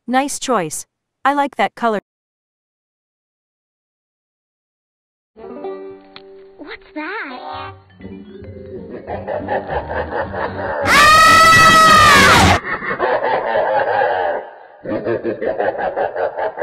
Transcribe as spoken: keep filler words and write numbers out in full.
Nice choice. I like that color. What's that? Ah!